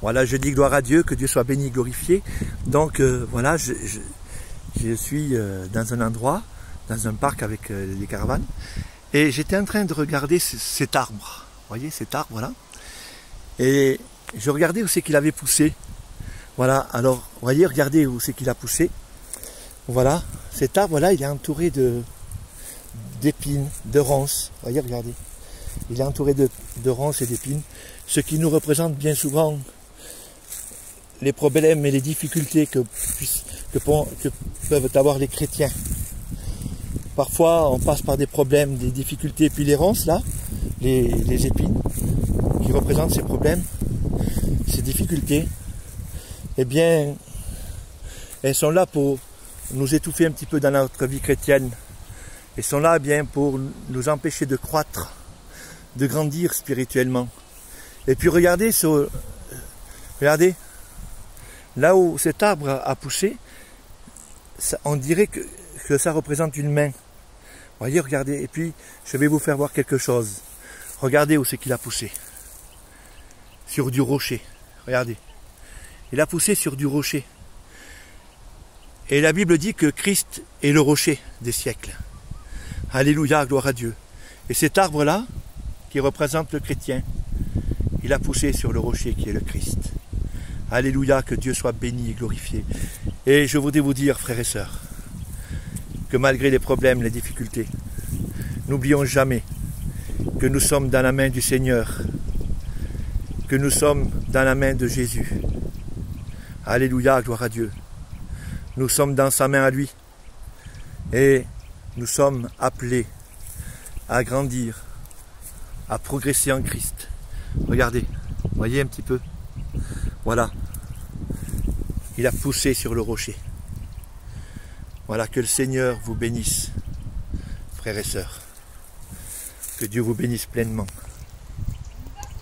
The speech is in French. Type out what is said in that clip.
Voilà, je dis gloire à Dieu, que Dieu soit béni et glorifié. Donc voilà, je suis dans un endroit, dans un parc avec les caravanes. Et j'étais en train de regarder cet arbre. Vous voyez cet arbre là. Et je regardais où c'est qu'il avait poussé. Voilà, alors vous voyez, regardez où c'est qu'il a poussé. Voilà, cet arbre là, il est entouré d'épines, de ronces. Vous voyez, regardez. Il est entouré de ronces et d'épines. Ce qui nous représente bien souvent les problèmes et les difficultés que peuvent avoir les chrétiens. Parfois, on passe par des problèmes, des difficultés, puis les ronces, là, les épines, qui représentent ces problèmes, ces difficultés, eh bien, elles sont là pour nous étouffer un petit peu dans notre vie chrétienne. Elles sont là, eh bien, pour nous empêcher de croître, de grandir spirituellement. Et puis regardez, regardez, là où cet arbre a poussé, on dirait que ça représente une main. Vous voyez, regardez, et puis je vais vous faire voir quelque chose. Regardez où c'est qu'il a poussé. Sur du rocher. Regardez. Il a poussé sur du rocher. Et la Bible dit que Christ est le rocher des siècles. Alléluia, gloire à Dieu. Et cet arbre-là, qui représente le chrétien, il a poussé sur le rocher qui est le Christ. Alléluia, que Dieu soit béni et glorifié. Et je voudrais vous dire, frères et sœurs, que malgré les problèmes, les difficultés, n'oublions jamais que nous sommes dans la main du Seigneur, que nous sommes dans la main de Jésus. Alléluia, gloire à Dieu. Nous sommes dans sa main à lui et nous sommes appelés à grandir, à progresser en Christ. Regardez, voyez un petit peu. Voilà, il a poussé sur le rocher. Voilà, que le Seigneur vous bénisse, frères et sœurs. Que Dieu vous bénisse pleinement.